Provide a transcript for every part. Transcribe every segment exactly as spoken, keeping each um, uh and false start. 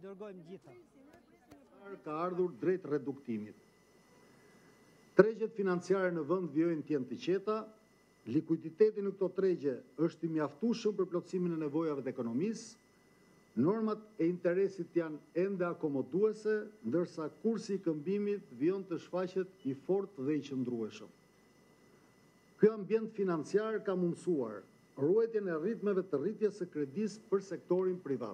dërgojmë gjitha. Ka ardhur drejt reduktimit. Tregjet financiare në vend vijojnë të jenë të qeta, likuiditeti në këto tregje është i mjaftueshëm për plotësimin e nevojave të ekonomisë, normat e interesit janë ende akomoduese, ndërsa kursi i këmbimit vijon të shfaqet i fortë dhe i qëndrueshëm. Ky ambient financiar ka mundësuar ruajtjen e ritmeve të rritjes së kredisë për sektorin privat.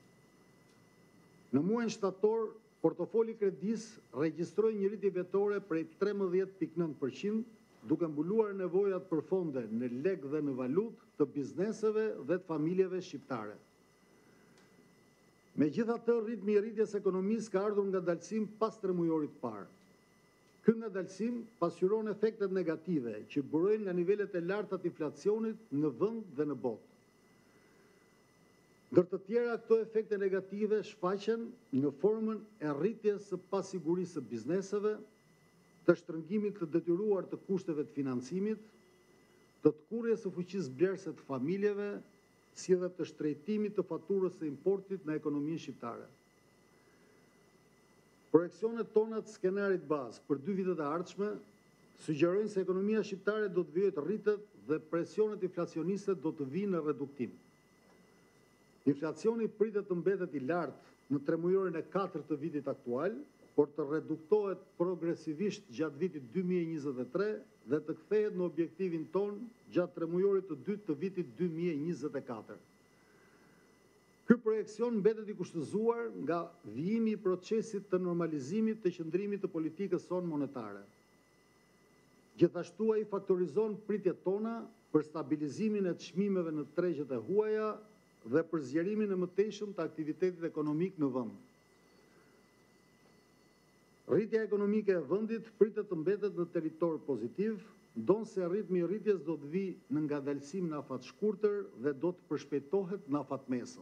Në muajin shtator, portofoli kredisë regjistroi një rritje vjetore prej trembëdhjetë pikë nëntë përqind, duke mbuluar nevojat për fonde në lek dhe në valutë të bizneseve dhe të familjeve shqiptare. Megjithatë, ritmi i rritjes ekonomisë ka ardhur nga dalësim pas tremujorit parë. Ky ngadalësim pasqyron efektet negative që burojnë nga nivelet e larta të inflacionit në vend dhe në botë. Ndër të tjera, këto efekte negative shfaqen në formën e rritjes së pasigurisë së bizneseve, të shtrëngimit të detyruar të kushteve të financimit, të tkurrjes së fuqisë blerëse të familjeve, si edhe të shtrejtimit të faturës së importit në ekonominë shqiptare. Projeksionet tona të skenarit bazë për dy vitet e ardhshme sugjerojnë se ekonomia shqiptare do të vijojë të rritet dhe presionet inflacioniste do të vinë në reduktim. Inflacioni pritet të mbetet i lartë në tremujorin e katërt të vitit aktual, por të reduktohet progresivisht gjatë vitit dy mijë e njëzet e tre dhe të kthehet në objektivin ton gjatë tremujorit të dytë të vitit dy mijë e njëzet e katër. Ky projekcion mbetet i kushtëzuar nga vijimi i procesit të normalizimit të qëndrimit të politikës sonë monetare. Gjithashtu ai faktorizon pritjet tona për stabilizimin e çmimeve në tregjet e huaja dhe për zgjerimin e mëtejshëm të aktivitetit ekonomik në vend. Rritja ekonomike e vendit pritet të mbetet në territor pozitiv, ndonse ritmi i rritjes do të vijë në ngadalësim në afat shkurtër dhe do të përshpejtohet në afat mesëm.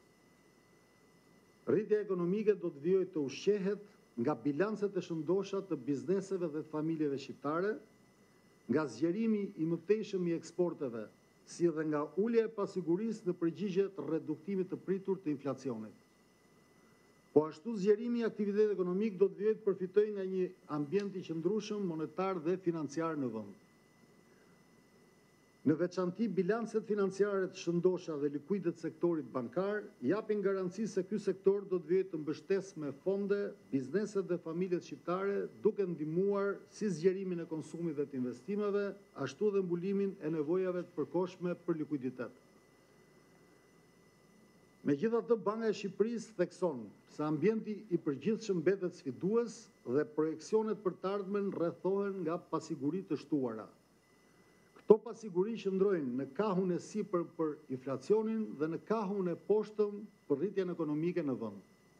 Rritja ekonomike do të vijojë të ushqehet nga bilancet e shëndosha të bizneseve dhe të familjeve shqiptare, nga zgjerimi i mëtejshëm i eksporteve, si edhe nga ulja e pasigurisë në përgjigje të reduktimit të pritur të inflacionit. Po ashtu zgjerimi i aktivitetit ekonomik do të vijojë të përfitojë nga një ambient i qëndrueshëm monetar dhe financiar në vend. Në veçanti, bilancet financiare të shëndosha dhe likuide të sektorit bankar japin garanci se ky sektor do të vijojë të mbështesë me fonde bizneset dhe familjet shqiptare, duke ndihmuar si zgjerimin e konsumit dhe të investimeve, ashtu dhe mbulimin e nevojave të përkohshme për likuiditet. Megjithatë, Banka e Shqipërisë thekson se ambienti i përgjithshëm mbetet sfidues dhe projeksionet për të ardhmen rrethohen nga pasiguritë të shtuara. Këto pasiguri qëndrojnë në kahun e sipër për inflacionin dhe në kahun e poshtëm për rritjen ekonomike në vend.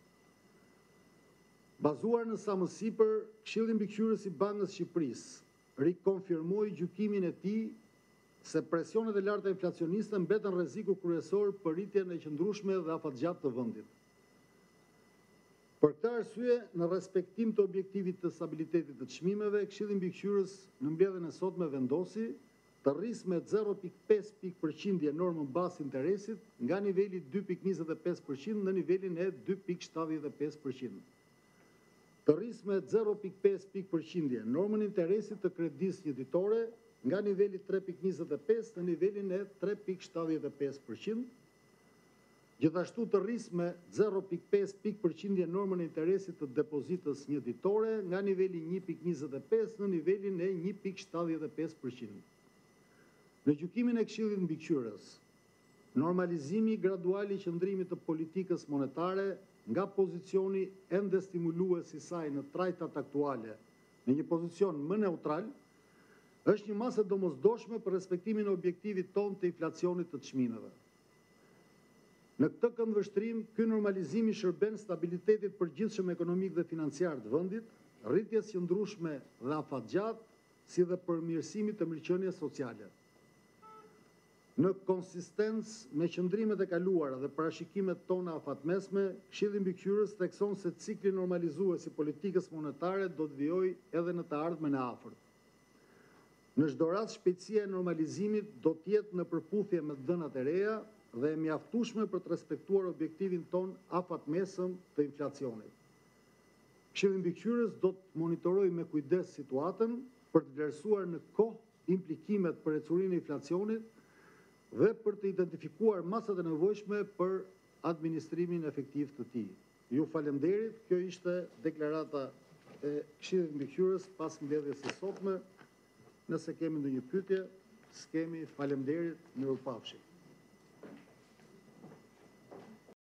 Bazuar në sa më sipër, Këshilli Mbikëqyrës i Bankës Shqipërisë rikonfirmoi gjykimin e tij se presionet e larta inflacioniste mbeten rreziku kryesor për rritjen e qëndrueshme dhe afatgjatë të vendit. Për këtë arsye, në respektim të objektivit të stabilitetit të çmimeve, Këshilli Mbikëqyrës në mbledhjen e sotme vendosi të rrisë me zero pikë pesë pikë përqindje normën bazë interesit nga niveli dy pikë njëzet e pesë përqind në nivelin e dy pikë shtatëdhjetë e pesë përqind. Të rrisë me zero pikë pesë pikë përqindje normën interesit të kredisë njëditore nga niveli tre pikë njëzet e pesë në nivelin e tre pikë shtatëdhjetë e pesë përqind. Gjithashtu të rrisë me zero pikë pesë pikë përqindje normën e interesit të depozitës njëditore nga niveli një pikë njëzet e pesë në nivelin e një pikë shtatëdhjetë e pesë përqind. Në gjykimin e Këshillit Mbikëqyrës, normalizimi gradual i qëndrimit të politikës monetare nga pozicioni ende stimulues i saj në trajtat aktuale në një pozicion më neutral, është një masë e domosdoshme për respektimin e objektivit ton të inflacionit të çmimeve. Në këtë këndvështrim, ky normalizimi shërben stabilitetit përgjithshëm ekonomik dhe financiar të vendit, rritjes qëndrueshme dhe afatgjatë, si dhe përmirësimit të mirëqenies sociale. Në konsistencë me qëndrimet e kaluara dhe parashikimet tona afatmesme, Këshilli Mbikëqyrës thekson se cikli normalizues i politikës monetare do të vijojë edhe në të ardhmen e afërt. Në çdo rast, shpejtësia e normalizimit do të jetë në përputhje me dhënat e reja dhe e mjaftueshme për të respektuar objektivin ton afatmesëm të inflacionit. Këshilli Mbikëqyrës do të monitorojë me kujdes situatën për të vlerësuar në kohë implikimet për ecurinë e inflacionit dhe për të identifikuar masat e nevojshme për administrimin efektiv të tij. Ju falemnderit, kjo ishte deklarata e Këshillit Mbikëqyrës pas mbledhjes së sotme. Nëse kemi ndonjë pyetje, s'kemi, falemnderit, mirupafshim.